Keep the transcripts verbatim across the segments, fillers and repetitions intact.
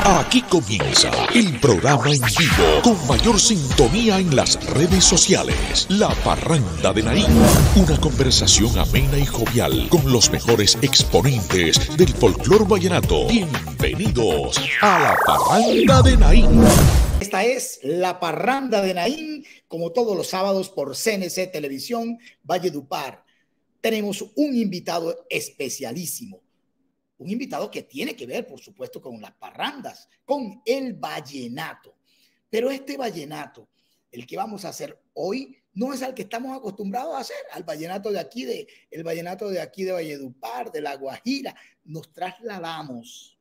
Aquí comienza el programa en vivo con mayor sintonía en las redes sociales. La Parranda de Naín. Una conversación amena y jovial con los mejores exponentes del folclor vallenato. Bienvenidos a La Parranda de Naín. Esta es La Parranda de Naín, como todos los sábados por C N C Televisión, Valledupar. Tenemos un invitado especialísimo. Un invitado que tiene que ver, por supuesto, con las parrandas, con el vallenato. Pero este vallenato, el que vamos a hacer hoy, no es al que estamos acostumbrados a hacer, al vallenato de aquí, de, el vallenato de aquí de Valledupar, de La Guajira. Nos trasladamos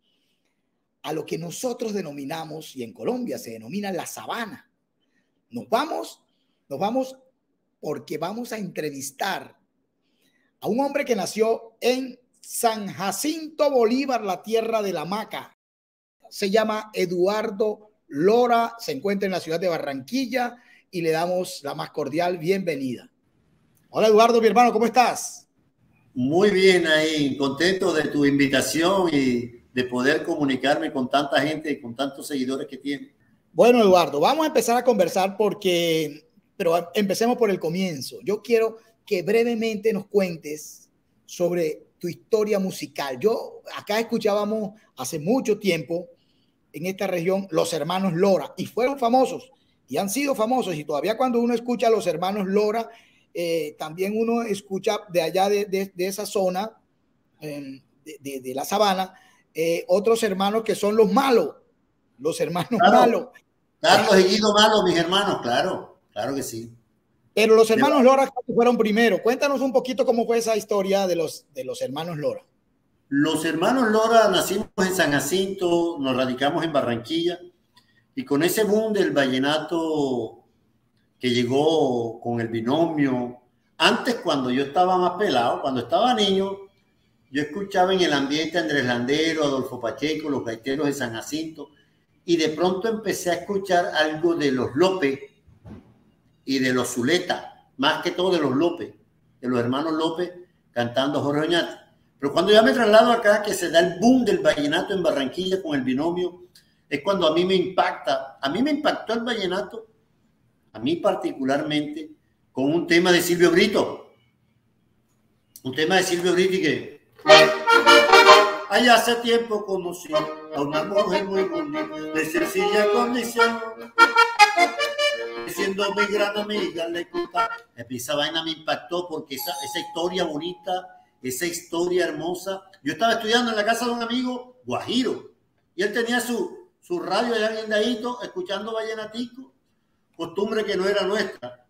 a lo que nosotros denominamos, y en Colombia se denomina la sabana. Nos vamos, nos vamos porque vamos a entrevistar a un hombre que nació en San Jacinto Bolívar, la tierra de la maca. Se llama Eduardo Lora, se encuentra en la ciudad de Barranquilla y le damos la más cordial bienvenida. Hola Eduardo, mi hermano, ¿cómo estás? Muy bien, ahí, contento de tu invitación y de poder comunicarme con tanta gente y con tantos seguidores que tiene. Bueno, Eduardo, vamos a empezar a conversar porque, pero empecemos por el comienzo. Yo quiero que brevemente nos cuentes sobre tu historia musical. Yo acá escuchábamos hace mucho tiempo en esta región los hermanos Lora y fueron famosos y han sido famosos, y todavía cuando uno escucha a los hermanos Lora, eh, también uno escucha de allá de, de, de esa zona eh, de, de, de la sabana eh, otros hermanos que son los Malos, los hermanos claro, Malos. Carlos y Guido Malo, mis hermanos, claro, claro que sí. Pero los hermanos Lora fueron primero. Cuéntanos un poquito cómo fue esa historia de los, de los hermanos Lora. Los hermanos Lora nacimos en San Jacinto, nos radicamos en Barranquilla, y con ese boom del vallenato que llegó con el binomio, antes cuando yo estaba más pelado, cuando estaba niño, yo escuchaba en el ambiente a Andrés Landero, Adolfo Pacheco, los gaiteros de San Jacinto, y de pronto empecé a escuchar algo de los López y de los Zuleta, más que todo de los López, de los hermanos López cantando Jorge Oñate. Pero cuando ya me traslado acá, que se da el boom del vallenato en Barranquilla con el binomio, es cuando a mí me impacta, a mí me impactó el vallenato, a mí particularmente, con un tema de Silvio Brito, un tema de Silvio Brito y que allá hace tiempo conocí a una mujer muy bonita, de sencilla condición, siendo mi gran amiga, le contaba. Esa vaina me impactó porque esa, esa historia bonita, esa historia hermosa. Yo estaba estudiando en la casa de un amigo guajiro y él tenía su, su radio allá en Indahito, escuchando vallenatico, costumbre que no era nuestra.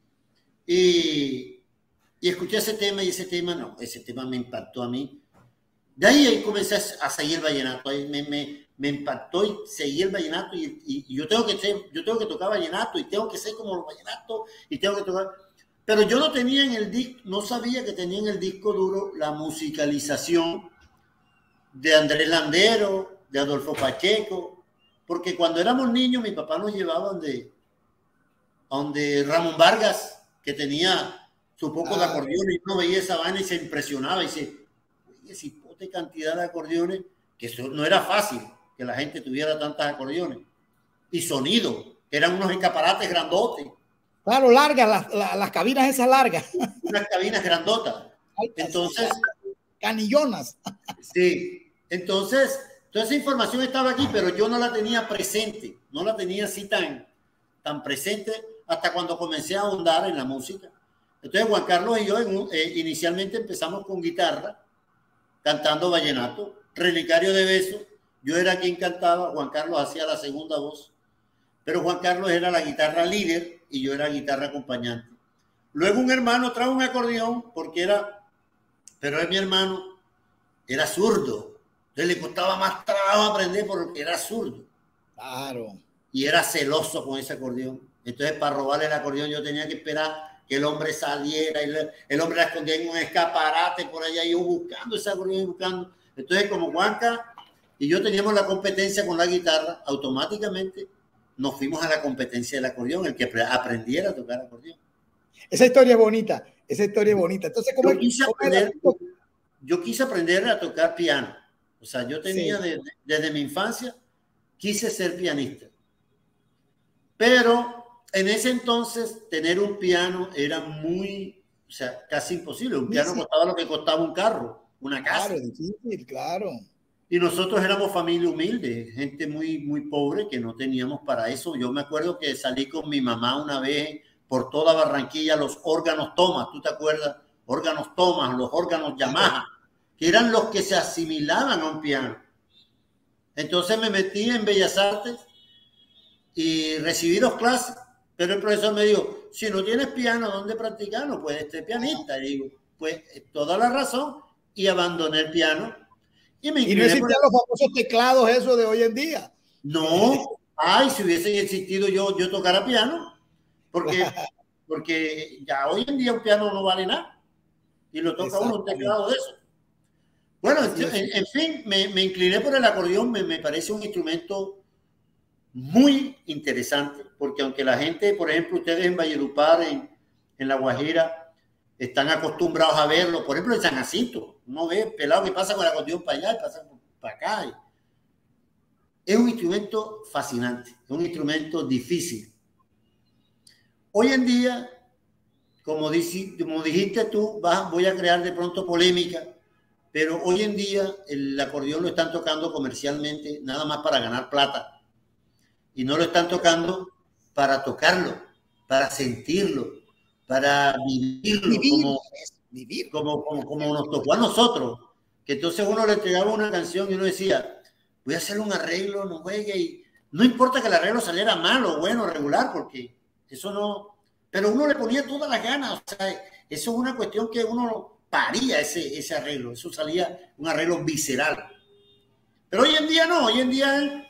Y, y escuché ese tema y ese tema, no, ese tema me impactó a mí. De ahí, ahí comencé a seguir vallenato, ahí me, me, me impactó y seguí el vallenato y, y, y yo, tengo que ser, yo tengo que tocar vallenato y tengo que ser como los vallenatos y tengo que tocar. Pero yo no tenía en el disco, no sabía que tenía en el disco duro la musicalización de Andrés Landero, de Adolfo Pacheco, porque cuando éramos niños mi papá nos llevaba donde, donde Ramón Vargas, que tenía su poco ah, de acordeón, y uno veía esa vaina y se impresionaba y dice, oye, si pote cantidad de acordeones, que eso no era fácil que la gente tuviera tantos acordeones, y sonido, eran unos escaparates grandotes. Claro, largas, las, las, las cabinas esas largas. Unas cabinas grandotas. Entonces, canillonas. Sí, entonces, toda esa información estaba aquí, pero yo no la tenía presente, no la tenía así tan, tan presente hasta cuando comencé a ahondar en la música. Entonces, Juan Carlos y yo eh, inicialmente empezamos con guitarra, cantando vallenato, Relicario de Besos. Yo era quien cantaba, Juan Carlos hacía la segunda voz, pero Juan Carlos era la guitarra líder y yo era guitarra acompañante. Luego un hermano trajo un acordeón porque era, pero es mi hermano, era zurdo. Entonces le costaba más trabajo aprender porque era zurdo. Claro. Y era celoso con ese acordeón. Entonces para robarle el acordeón yo tenía que esperar que el hombre saliera y le, el hombre la escondía en un escaparate por allá y yo buscando ese acordeón y buscando. Entonces como Juanca y yo teníamos la competencia con la guitarra, automáticamente nos fuimos a la competencia del acordeón, el que aprendiera a tocar acordeón. Esa historia es bonita, esa historia es bonita. Entonces, ¿cómo yo, quise ¿cómo aprender, yo quise aprender a tocar piano. O sea, yo tenía sí. desde, desde mi infancia, quise ser pianista. Pero en ese entonces tener un piano era muy, o sea, casi imposible. Un piano sí, sí. costaba lo que costaba un carro, una casa. Claro, difícil, claro. Y nosotros éramos familia humilde, gente muy, muy pobre que no teníamos para eso. Yo me acuerdo que salí con mi mamá una vez por toda Barranquilla, los órganos Thomas, ¿tú te acuerdas? Órganos Thomas, los órganos Yamaha, que eran los que se asimilaban a un piano. Entonces me metí en Bellas Artes y recibí dos clases, pero el profesor me dijo, si no tienes piano, ¿dónde practicar? No puedes ser pianista. Y digo, pues toda la razón, y abandoné el piano. Y, me y no existían por... los famosos teclados esos de hoy en día. No, ay, si hubiesen existido yo, yo tocara piano, porque, porque ya hoy en día un piano no vale nada, y lo toca uno un teclado de eso. Bueno, en, en fin, me, me incliné por el acordeón, me, me parece un instrumento muy interesante, porque aunque la gente, por ejemplo, ustedes en Valledupar, en, en La Guajira, están acostumbrados a verlo, por ejemplo, en San Jacinto, uno ve pelado que pasa con el acordeón para allá y pasa para acá. Es un instrumento fascinante, es un instrumento difícil. Hoy en día, como, dici, como dijiste tú, vas, voy a crear de pronto polémica, pero hoy en día el acordeón lo están tocando comercialmente nada más para ganar plata. Y no lo están tocando para tocarlo, para sentirlo, para vivirlo, vivir, como, vivir. Como, como, como nos tocó a nosotros. Que entonces uno le entregaba una canción y uno decía, voy a hacer un arreglo, no juegue, y no importa que el arreglo saliera malo, bueno, regular, porque eso no... Pero uno le ponía todas las ganas, o sea, eso es una cuestión que uno paría ese, ese arreglo, eso salía un arreglo visceral. Pero hoy en día no, hoy en día...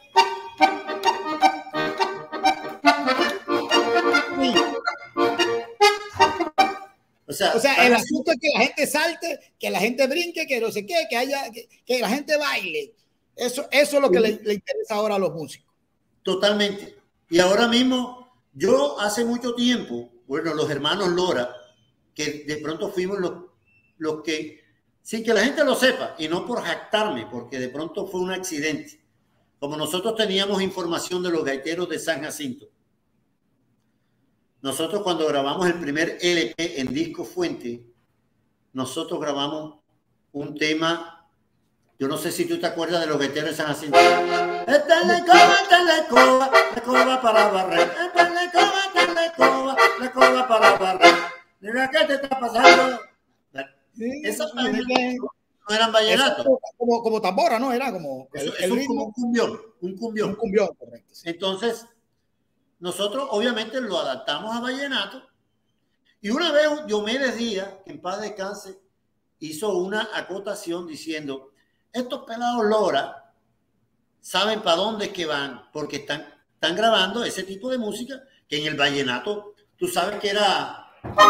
O sea, o sea el asunto es que la gente salte, que la gente brinque, que no sé qué, que haya, que, que la gente baile. Eso, eso es lo que le, le interesa ahora a los músicos. Totalmente. Y ahora mismo, yo hace mucho tiempo, bueno, los hermanos Lora, que de pronto fuimos los, los que, sin que la gente lo sepa, y no por jactarme, porque de pronto fue un accidente. Como nosotros teníamos información de los gaiteros de San Jacinto, nosotros cuando grabamos el primer L P en Disco Fuente, nosotros grabamos un tema, yo no sé si tú te acuerdas de los gaiteros de San Jacinto. Esta es la escoba, esta es la escoba, la escoba para barrer. Esta es la escoba, esta es la escoba, la escoba para barrer. Mira, ¿qué te está pasando? Sí, esas sí, no eran vallenatos. Como, como tambora, ¿no? Era como el, Eso, el es ritmo. Un cumbión, un cumbión. Un cumbión, correcto. Sí. Entonces, nosotros obviamente lo adaptamos a vallenato. Y una vez Diomedes Díaz, que en paz descanse, hizo una acotación diciendo, estos pelados Lora saben para dónde es que van, porque están, están grabando ese tipo de música que en el vallenato, tú sabes que era...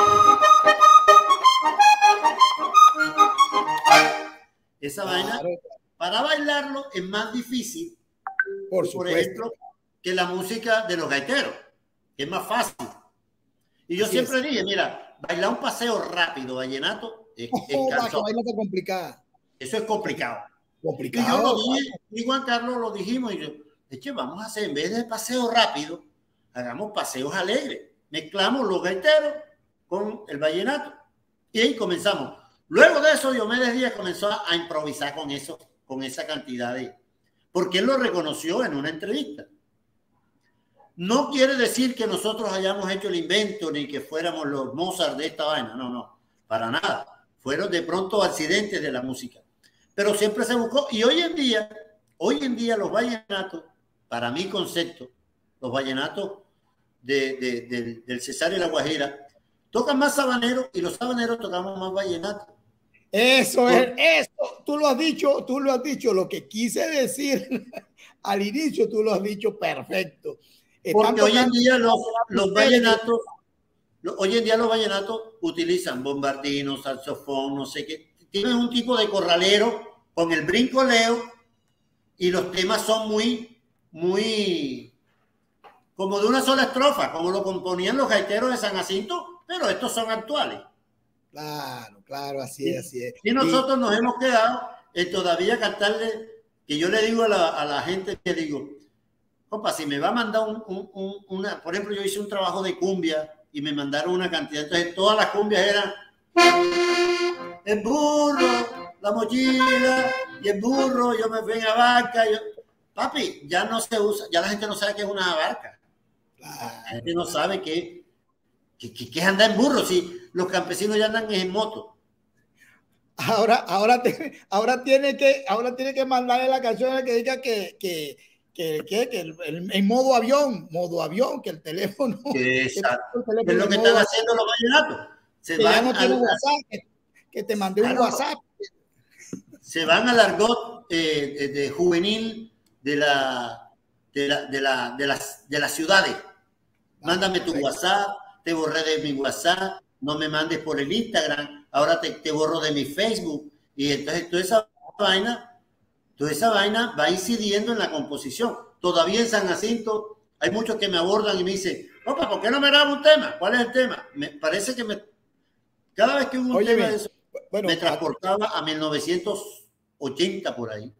Esa claro. vaina, para bailarlo es más difícil, por, por ejemplo, que la música de los gaiteros, que es más fácil. Y yo Así siempre es. dije, mira, bailar un paseo rápido, vallenato, es, oh, es cansado. Eso es complicado. Complicado. Y yo lo dije, y Juan Carlos lo dijimos, y yo, es que vamos a hacer, en vez de paseo rápido, hagamos paseos alegres. Mezclamos los gaiteros con el vallenato. Y ahí comenzamos. Luego de eso, Diomedes Díaz comenzó a improvisar con eso, con esa cantidad de... Porque él lo reconoció en una entrevista. No quiere decir que nosotros hayamos hecho el invento ni que fuéramos los Mozart de esta vaina. No, no, para nada. Fueron de pronto accidentes de la música. Pero siempre se buscó. Y hoy en día, hoy en día los vallenatos, para mi concepto, los vallenatos de, de, de, del Cesar y la Guajira, tocan más sabanero y los sabaneros tocamos más vallenato. Eso es, eso, tú lo has dicho, tú lo has dicho, lo que quise decir al inicio, tú lo has dicho perfecto. Porque hoy en día los, los vallenatos, hoy en día los vallenatos utilizan bombardino, saxofón, no sé qué, tienen un tipo de corralero con el brincoleo y los temas son muy, muy, como de una sola estrofa, como lo componían los gaiteros de San Jacinto, pero estos son actuales. Claro, claro, así es, así es. Y nosotros y... nos hemos quedado en todavía cantarle, que yo le digo a la, a la gente que digo, Opa, si me va a mandar un, un, un, una, por ejemplo, yo hice un trabajo de cumbia y me mandaron una cantidad, entonces todas las cumbias eran el burro, la mochila y el burro, yo me fui en la barca. Yo... Papi, ya no se usa, ya la gente no sabe qué es una barca. La gente no sabe qué, qué, qué, qué es andar en burro, si los campesinos ya andan en moto. Ahora, ahora, te, ahora, tiene que, ahora tiene que mandarle la canción que diga que, que, que, que, que el, el, el modo avión, modo avión, que el teléfono. Exacto. Que es lo que están haciendo los vallenatos. Se que van ya no tiene al, WhatsApp, que, que te mandé un claro, WhatsApp. Se van al argot eh, de, de juvenil de la, de, la, de, la, de, las, de las ciudades. Mándame tu WhatsApp, te borré de mi WhatsApp, no me mandes por el Instagram, ahora te, te borro de mi Facebook. Y entonces toda esa vaina, toda esa vaina va incidiendo en la composición. Todavía en San Jacinto hay muchos que me abordan y me dicen, opa, ¿por qué no me grabo un tema? ¿Cuál es el tema? Me parece que me, cada vez que hubo un Oye, tema de eso, bueno, me transportaba a mil novecientos ochenta por ahí.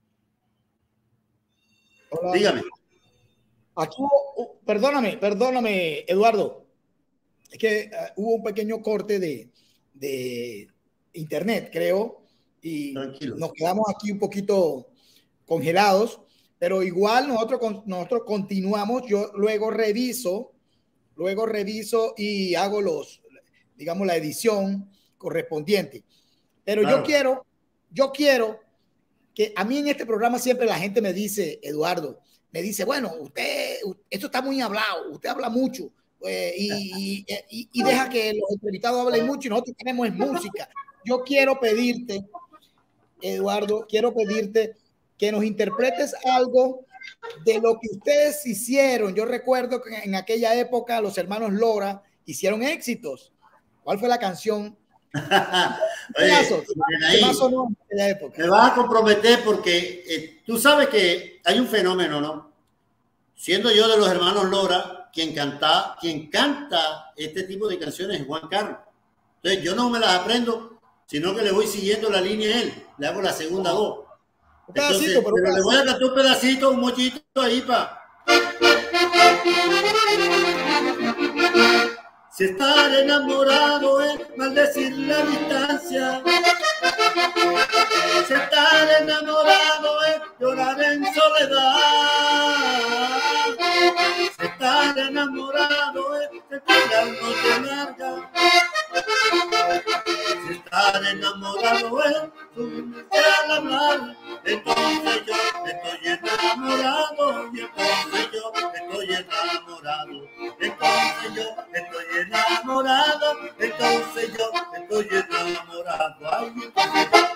Hola. Dígame. Aquí hubo, perdóname, perdóname, Eduardo. Es que uh, hubo un pequeño corte de, de internet, creo, y Tranquilo. Nos quedamos aquí un poquito congelados, pero igual nosotros, nosotros continuamos. Yo luego reviso, luego reviso y hago los, digamos, la edición correspondiente. Pero claro. yo quiero, yo quiero que a mí en este programa siempre la gente me dice, Eduardo, me dice, bueno, usted, esto está muy hablado, usted habla mucho eh, y, y, y deja que los entrevistados hablen mucho y nosotros tenemos música. Yo quiero pedirte, Eduardo, quiero pedirte que nos interpretes algo de lo que ustedes hicieron. Yo recuerdo que en aquella época los hermanos Lora hicieron éxitos. ¿Cuál fue la canción? Oye, mazo, ahí, no en época? Me vas a comprometer porque eh, tú sabes que hay un fenómeno, ¿no? Siendo yo de los hermanos Lora, quien canta, quien canta este tipo de canciones es Juan Carlos. Entonces yo no me las aprendo, sino que le voy siguiendo la línea a él, le hago la segunda voz. Un pedacito, Entonces, pero, un pero le voy a cantar un pedacito, un mochito ahí para. Si estar enamorado es maldecir la distancia. Si estar enamorado es llorar en soledad. Si estar enamorado es sentir la noche larga. Si estar enamorado es subirse a la mar. Entonces yo estoy enamorado y entonces yo estoy enamorado. Entonces yo estoy enamorado, entonces yo estoy enamorado. Ay, entonces yo...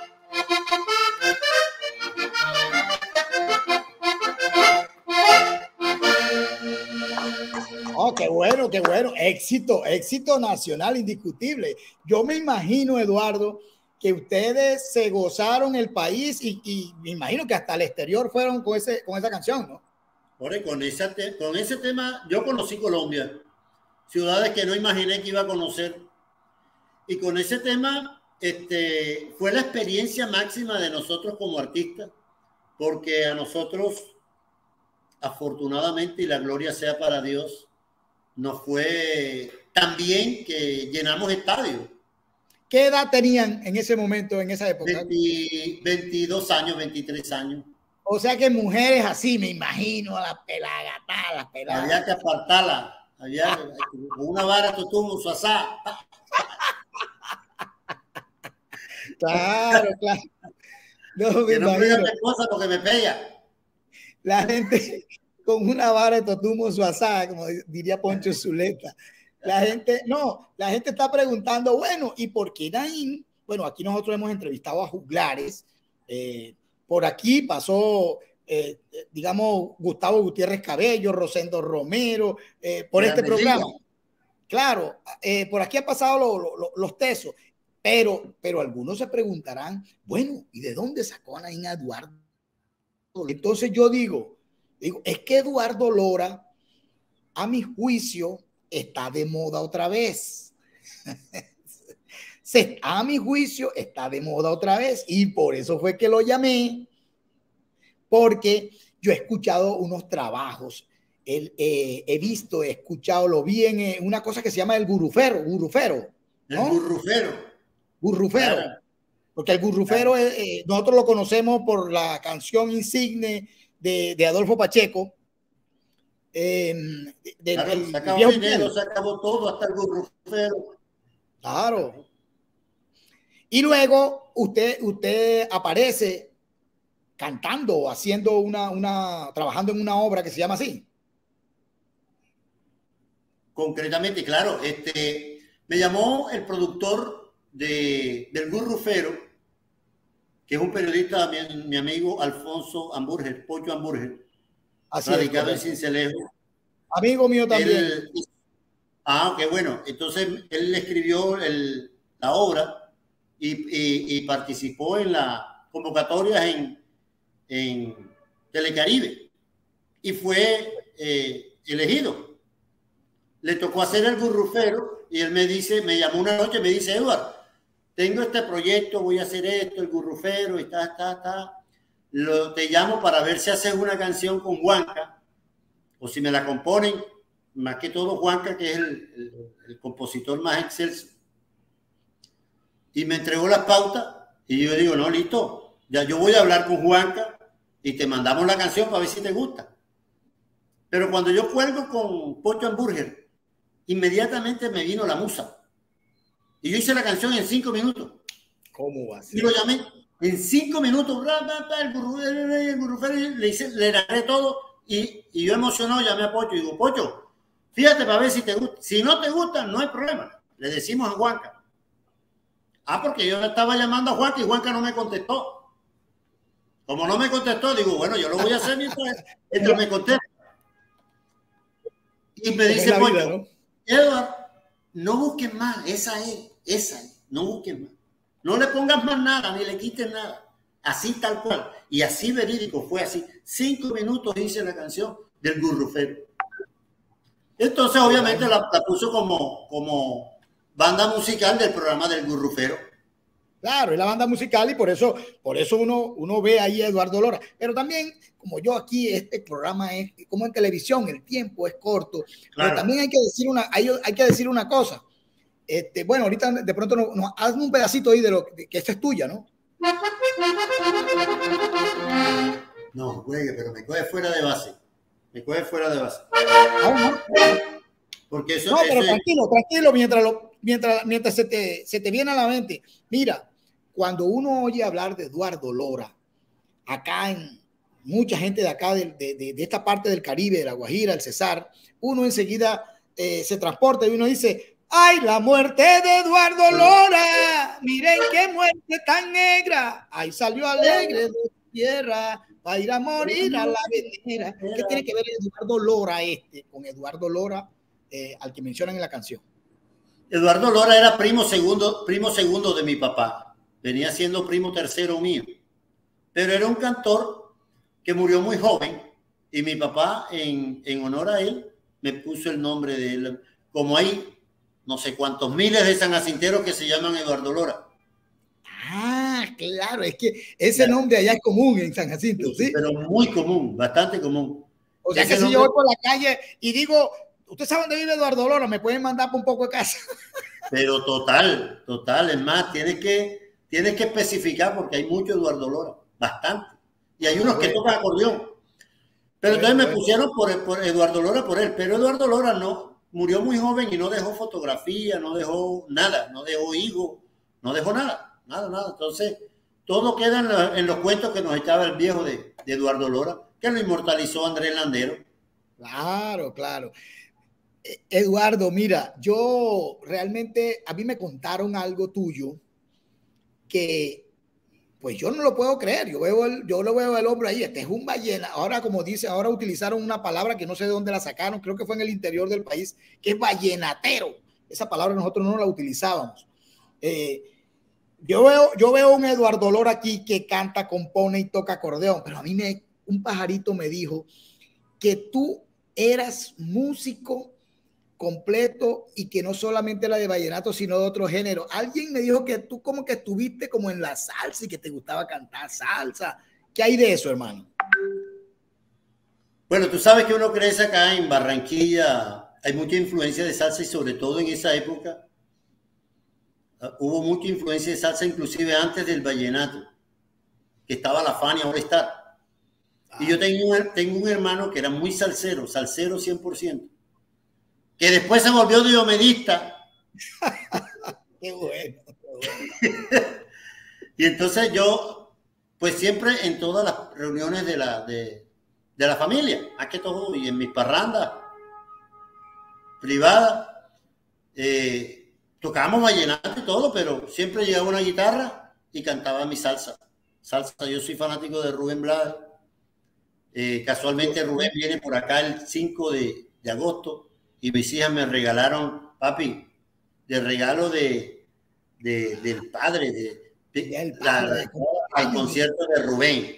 Oh, qué bueno, qué bueno. Éxito, éxito nacional indiscutible. Yo me imagino, Eduardo, que ustedes se gozaron el país y, y me imagino que hasta el exterior fueron con, ese, con esa canción, ¿no? Por con, esa te, con ese tema yo conocí Colombia, ciudades que no imaginé que iba a conocer. Y con ese tema este, fue la experiencia máxima de nosotros como artistas, porque a nosotros, afortunadamente, y la gloria sea para Dios, nos fue tan bien que llenamos estadios. ¿Qué edad tenían en ese momento, en esa época? veinte, veintidós años, veintitrés años. O sea que mujeres así, me imagino, las pelagatas, las peladas. Había que apartarla. Había con una vara tu tumo, su asá. Claro, claro. No, que no me digas cosa porque me pega. La gente con una vara de totumo su asá, como diría Poncho Zuleta. La gente, no, la gente está preguntando, bueno, ¿y por qué Naín? Bueno, aquí nosotros hemos entrevistado a juglares. Eh, por aquí pasó, eh, digamos, Gustavo Gutiérrez Cabello, Rosendo Romero, eh, por este programa. Claro, eh, por aquí han pasado lo, lo, los tesos, pero, pero algunos se preguntarán, bueno, ¿y de dónde sacó a Naín a Eduardo? Entonces yo digo, digo, es que Eduardo Lora, a mi juicio, está de moda otra vez. Se, a mi juicio, está de moda otra vez. Y por eso fue que lo llamé. Porque yo he escuchado unos trabajos, el, eh, he visto, he escuchado, lo vi en eh, una cosa que se llama el gurrufero, gurrufero, ¿no? El gurrufero. Gurrufero. Claro. Porque el gurrufero, claro. eh, nosotros lo conocemos por la canción insigne de, de Adolfo Pacheco. Eh, de, de, claro, del, se acabó el dinero, se acabó todo, hasta el gurrufero. Claro. Y luego usted, usted aparece cantando, haciendo una, una, trabajando en una obra que se llama así. Concretamente, claro, este, me llamó el productor de, del Gurrufero, que es un periodista, mi, mi amigo Alfonso Amburger, Pocho Amburger, así radicado es, en Cincelejo. Amigo mío también. Él, ah, qué bueno. Entonces, él escribió el, la obra y, y, y participó en la convocatoria en, en Telecaribe y fue eh, elegido. Le tocó hacer el Gurrufero y él me dice, me llamó una noche y me dice, Eduardo, tengo este proyecto, voy a hacer esto, el Gurrufero, y está, está, está. Lo, te llamo para ver si haces una canción con Juanca, o si me la componen, más que todo Juanca, que es el, el, el compositor más excelso. Y me entregó las pautas, y yo digo, no, listo, ya yo voy a hablar con Juanca, y te mandamos la canción para ver si te gusta. Pero cuando yo cuelgo con Pocho Hamburger, inmediatamente me vino la musa. Y yo hice la canción en cinco minutos. ¿Cómo va a ser? Y lo llamé en cinco minutos. El Gurrufero, le, hice, le narré todo. Y, y yo emocionado llamé a Pocho y digo, Pocho, fíjate para ver si te gusta. Si no te gusta, no hay problema. Le decimos a Juanca. Ah, porque yo le estaba llamando a Juanca y Juanca no me contestó. Como no me contestó, digo, bueno, yo lo voy a hacer mientras, mientras me contesta. Y me dice Pocho, vida, ¿no? Eduardo, no busques más, esa es, esa es, no busques más. No le pongas más nada, ni le quites nada. Así tal cual. Y así verídico, fue así. Cinco minutos hice la canción del Gurrufero. Entonces, obviamente, la, la puso como, como banda musical del programa del Gurrufero. Claro, es la banda musical y por eso, por eso uno, uno ve ahí a Eduardo Lora. Pero también, como yo aquí, este programa es como en televisión, el tiempo es corto. Claro. Pero también hay que decir una, hay, hay que decir una cosa. Este, bueno, ahorita de pronto nos no, hazme un pedacito ahí de lo de, que esta es tuya, ¿no? No, juegue, pero me coge fuera de base. Me coge fuera de base. Ah, no. Porque eso, no, pero eso tranquilo, tranquilo, mientras, lo, mientras, mientras se, te, se te viene a la mente. Mira, cuando uno oye hablar de Eduardo Lora, acá en mucha gente de acá, de, de, de esta parte del Caribe, de La Guajira, el Cesar, uno enseguida eh, se transporta y uno dice, ¡ay, la muerte de Eduardo Lora! Miren qué muerte tan negra. Ahí salió alegre de tierra para ir a morir a la venera. ¿Qué tiene que ver Eduardo Lora este con Eduardo Lora, eh, al que mencionan en la canción? Eduardo Lora era primo segundo, primo segundo de mi papá. Venía siendo primo tercero mío. Pero era un cantor que murió muy joven y mi papá, en, en honor a él, me puso el nombre de él. Como hay no sé cuántos miles de San Jacinteros que se llaman Eduardo Lora. Ah, claro, es que ese claro. nombre allá es común en San Jacinto, ¿sí? ¿sí? Pero muy común, bastante común. O sea ese que si nombre... yo voy por la calle y digo, ¿usted sabe dónde vive Eduardo Lora? ¿Me pueden mandar por un poco de casa? Pero total, total, es más, tienes que... Tienes que especificar porque hay mucho Eduardo Lora, bastante. Y hay unos que tocan acordeón. Pero entonces me pusieron por, por Eduardo Lora por él. Pero Eduardo Lora no, murió muy joven y no dejó fotografía, no dejó nada, no dejó hijos, no dejó nada, nada, nada. Entonces, todo queda en, la, en los cuentos que nos echaba el viejo de, de Eduardo Lora, que lo inmortalizó Andrés Landero. Claro, claro. Eduardo, mira, yo realmente, a mí me contaron algo tuyo que pues yo no lo puedo creer, yo veo el, yo lo veo el hombre ahí, este es un ballena, ahora como dice, ahora utilizaron una palabra que no sé de dónde la sacaron, creo que fue en el interior del país, que es vallenatero, esa palabra nosotros no la utilizábamos. Eh, yo, veo, yo veo un Eduardo Lora aquí que canta, compone y toca acordeón, pero a mí me, un pajarito me dijo que tú eras músico completo y que no solamente la de vallenato, sino de otro género. Alguien me dijo que tú como que estuviste como en la salsa y que te gustaba cantar salsa. ¿Qué hay de eso, hermano? Bueno, tú sabes que uno crece acá en Barranquilla, hay mucha influencia de salsa y sobre todo en esa época uh, hubo mucha influencia de salsa inclusive antes del vallenato, que estaba la Fania All Star. Y yo tengo un, tengo un hermano que era muy salsero, salsero cien por ciento, que después se volvió diomedista. Qué bueno, qué bueno. Y entonces yo, pues siempre en todas las reuniones de la, de, de la familia, más que todo, y en mis parrandas privadas, eh, tocábamos vallenato y todo, pero siempre llevaba una guitarra y cantaba mi salsa. Salsa, yo soy fanático de Rubén Blades. Eh, casualmente Rubén viene por acá el cinco de, de agosto y mis hijas me regalaron, papi, de regalo de, de del padre, de, de el padre, la, el concierto de Rubén.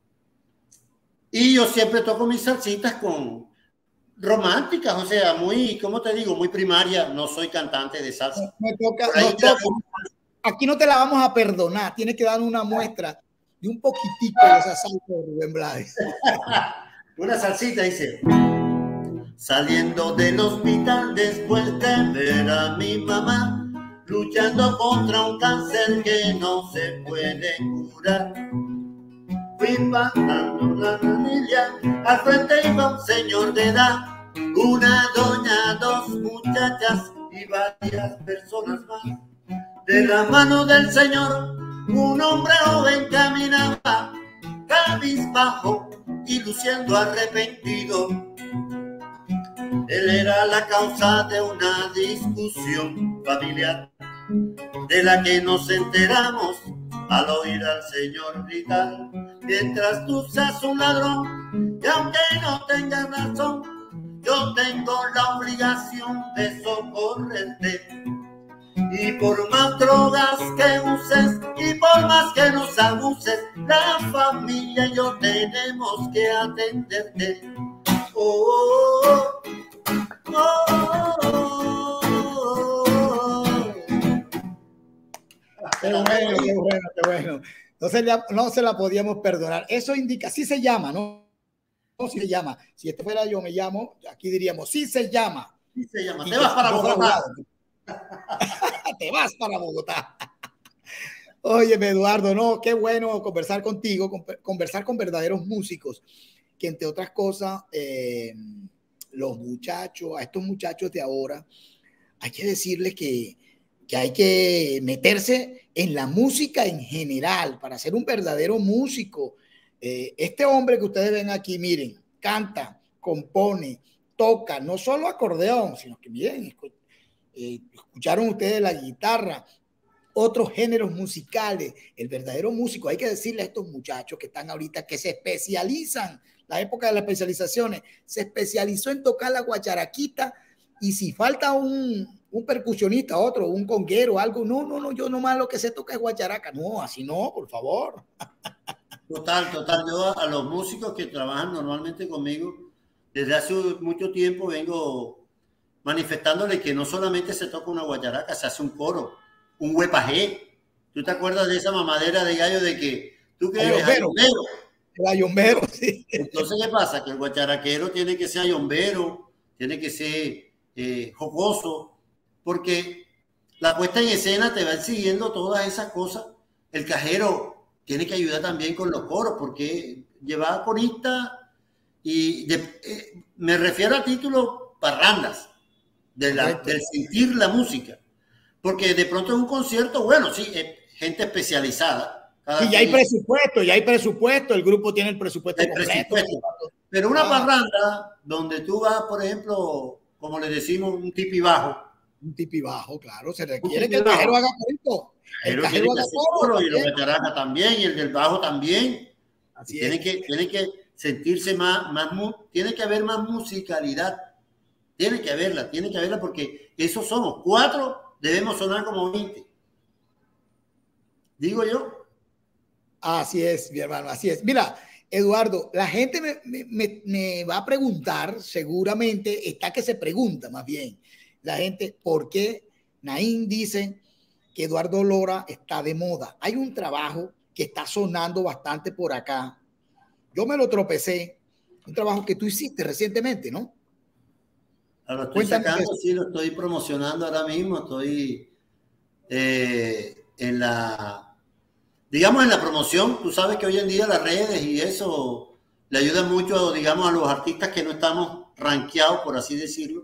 Y yo siempre toco mis salsitas con románticas, o sea, muy, ¿cómo te digo? Muy primaria. No soy cantante de salsa. Me toca, no toca. Aquí no te la vamos a perdonar. Tienes que dar una muestra de un poquitico de esa salsa de Rubén Blades. Una salsita, dice. Saliendo del hospital después de ver a mi mamá luchando contra un cáncer que no se puede curar, fui pasando la familia, al frente iba un señor de edad, una doña, dos muchachas y varias personas más. De la mano del señor, un hombre joven caminaba, cabizbajo y luciendo arrepentido. Él era la causa de una discusión familiar, de la que nos enteramos al oír al señor gritar: mientras tú seas un ladrón, y aunque no tengas razón, yo tengo la obligación de socorrerte. Y por más drogas que uses y por más que nos abuses, la familia y yo tenemos que atenderte. Oh, oh, oh, oh, oh. Qué bueno, qué bueno, qué bueno. No se, la, no se la podíamos perdonar. Eso indica, sí se llama, ¿no? No, sí se llama. Si este fuera yo me llamo, aquí diríamos, sí se llama. Sí se llama. Te vas para Bogotá. Te vas para Bogotá. Óyeme, Eduardo, no, qué bueno conversar contigo, conversar con verdaderos músicos, que entre otras cosas, eh, los muchachos, a estos muchachos de ahora, hay que decirles que, que hay que meterse en la música en general para ser un verdadero músico. Eh, este hombre que ustedes ven aquí, miren, canta, compone, toca, no solo acordeón, sino que miren, eh, escucharon ustedes la guitarra, otros géneros musicales. El verdadero músico, hay que decirle a estos muchachos que están ahorita, que se especializan, la época de las especializaciones, se especializó en tocar la guacharaquita, y si falta un, un percusionista, otro, un conguero, algo, no, no, no, yo nomás lo que sé toca es guacharaca. No, así no, por favor. Total, total. Yo a los músicos que trabajan normalmente conmigo, desde hace mucho tiempo vengo manifestándole que no solamente se toca una guacharaca, se hace un coro, un huepajé. ¿Tú te acuerdas de esa mamadera de gallo de que tú que eres ayombero? El ayombero, sí. Entonces, ¿qué pasa? Que el guacharaquero tiene que ser ayombero, tiene que ser eh, jocoso, porque la puesta en escena te va siguiendo todas esas cosas. El cajero tiene que ayudar también con los coros, porque lleva corista y de, eh, me refiero al título parrandas, de la, del sentir la música, porque de pronto en un concierto, bueno, sí, es gente especializada. Y ya hay presupuesto, ya hay presupuesto, el grupo tiene el presupuesto el completo. Presupuesto. Pero una ah. parranda donde tú vas, por ejemplo, como le decimos, un tipi bajo. Un tipi bajo, claro, se requiere que el cajero haga corito. El cajero haga coro, y los guacharaca también, y el del bajo también. Así tiene, que, tiene que sentirse más, más, tiene que haber más musicalidad. Tiene que haberla, tiene que haberla, porque esos somos cuatro, debemos sonar como veinte. Digo yo. Así es, mi hermano, así es. Mira, Eduardo, la gente me, me, me va a preguntar, seguramente está que se pregunta más bien, la gente, ¿por qué Naín dice que Eduardo Lora está de moda? Hay un trabajo que está sonando bastante por acá. Yo me lo tropecé un trabajo que tú hiciste recientemente, ¿no? Lo estoy sacando, sí, lo estoy promocionando ahora mismo, estoy eh, en la, digamos, en la promoción. Tú sabes que hoy en día las redes y eso le ayudan mucho, digamos, a los artistas que no estamos rankeados, por así decirlo.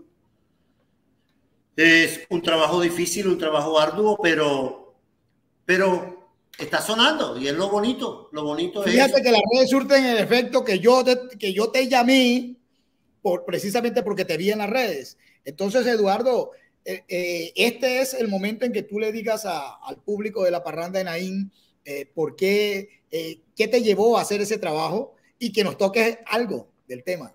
Es un trabajo difícil, un trabajo arduo, pero, pero está sonando y es lo bonito, lo bonito es Fíjate eso. que las redes surten el efecto que yo te, que yo te llamé por, precisamente porque te vi en las redes. Entonces, Eduardo, eh, eh, este es el momento en que tú le digas a, al público de la Parranda de Naín eh, por qué, eh, qué te llevó a hacer ese trabajo y que nos toques algo del tema.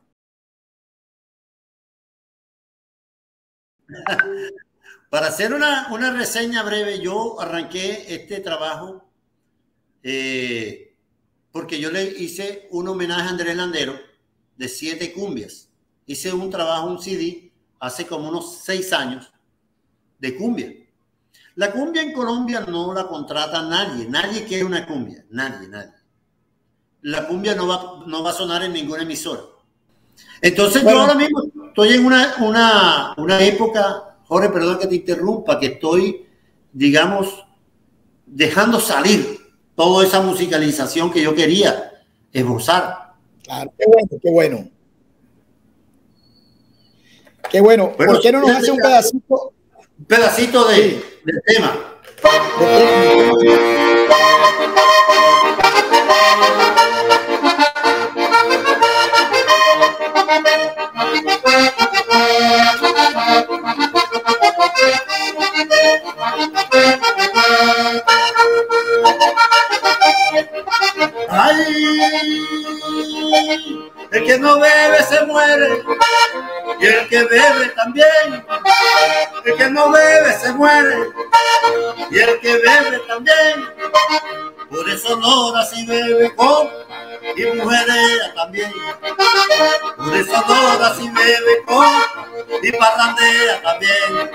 Para hacer una, una reseña breve, yo arranqué este trabajo eh, porque yo le hice un homenaje a Andrés Landero de siete cumbias. Hice un trabajo, un C D, hace como unos seis años de cumbia. La cumbia en Colombia no la contrata nadie, nadie quiere una cumbia, nadie, nadie. La cumbia no va, no va a sonar en ninguna emisora. Entonces bueno, yo ahora mismo estoy en una, una, una época, Jorge, perdón que te interrumpa, que estoy, digamos, dejando salir toda esa musicalización que yo quería esbozar. Claro, qué bueno, qué bueno. Qué bueno. bueno ¿Por qué no nos hace un pedacito? Un pedacito de, sí. del tema. Ay, el que no bebe se muere y el que bebe también. El que no bebe se muere y el que bebe también. Por eso Lora si bebe con y mujerea también. Por eso Lora si bebe con y parrandea también.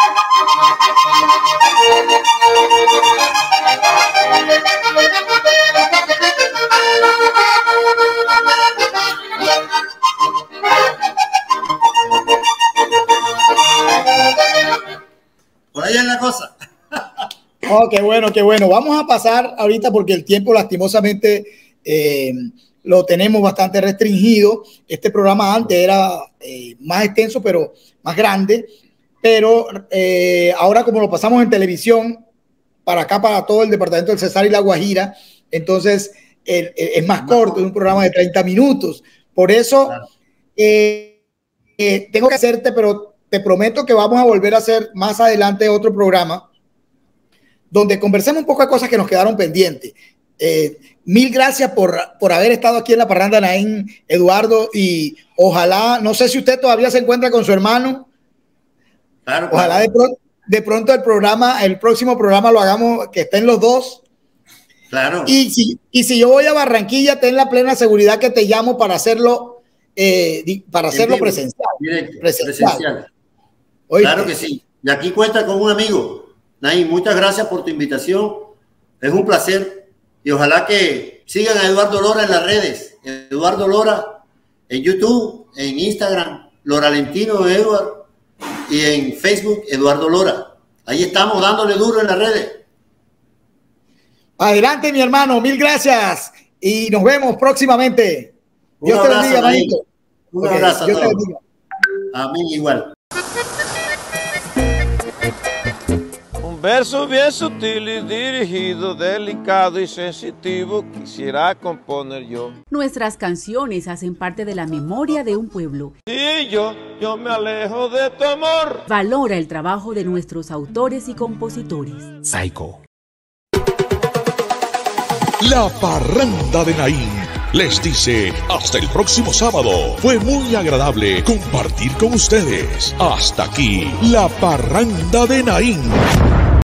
Por ahí es la cosa. Oh, qué bueno, qué bueno. Vamos a pasar ahorita porque el tiempo lastimosamente eh, lo tenemos bastante restringido. Este programa antes era eh, más extenso, pero más grande. Pero eh, ahora como lo pasamos en televisión, para acá, para todo el departamento del Cesar y La Guajira, entonces el, el, es más corto, es un programa de treinta minutos. Por eso claro. eh, eh, tengo que hacerte, pero te prometo que vamos a volver a hacer más adelante otro programa donde conversemos un poco de cosas que nos quedaron pendientes. Eh, mil gracias por, por haber estado aquí en la Parranda Naín, Eduardo, y ojalá, no sé si usted todavía se encuentra con su hermano. Claro, ojalá claro. De, pronto, de pronto el programa, el próximo programa lo hagamos, que estén los dos. Claro. Y si, y si yo voy a Barranquilla, ten la plena seguridad que te llamo para hacerlo, eh, para hacerlo vivo, presencial. Directo, presencial. presencial. Claro que sí. Y aquí cuenta con un amigo. Naín, muchas gracias por tu invitación. Es un placer. Y ojalá que sigan a Eduardo Lora en las redes. Eduardo Lora en YouTube, en Instagram, Loralentino Eduard, y en Facebook, Eduardo Lora. Ahí estamos dándole duro en las redes. Adelante, mi hermano. Mil gracias. Y nos vemos próximamente. Un Dios abrazo, te bendiga, manito. Un okay, abrazo Dios a todos. A mí igual. Un verso bien sutil y dirigido, delicado y sensitivo, quisiera componer yo. Nuestras canciones hacen parte de la memoria de un pueblo. Y yo, yo me alejo de tu amor. Valora el trabajo de nuestros autores y compositores. Psycho. La Parranda de Naín les dice hasta el próximo sábado. Fue muy agradable compartir con ustedes. Hasta aquí, La Parranda de Naín.